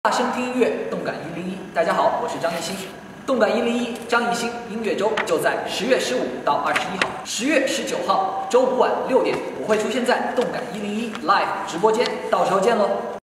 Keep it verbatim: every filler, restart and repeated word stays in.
大声听音乐，动感一零一。大家好，我是张艺兴。动感一零一张艺兴音乐周就在十月十五到二十一号，十月十九号周五晚六点，我会出现在动感一零一 Live 直播间，到时候见喽。